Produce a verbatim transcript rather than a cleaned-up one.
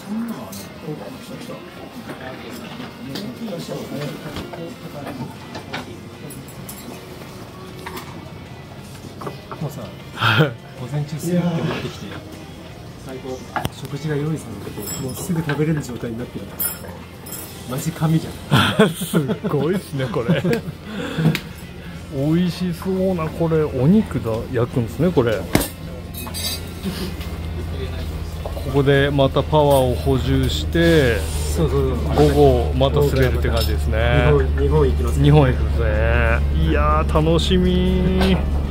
もうさ、午前中すぐって持ってきて、最後食事が用意されてて、もうすぐ食べれる状態になってるから、マジ神じゃん。 すっごいですねこれ。美味しそうな、これお肉だ焼くんですねこれ。ここでまたパワーを補充して、 そうそうそう、 午後また滑るって感じですね。 日本、日本行きますね。 日本行くんですね。いやー楽しみー。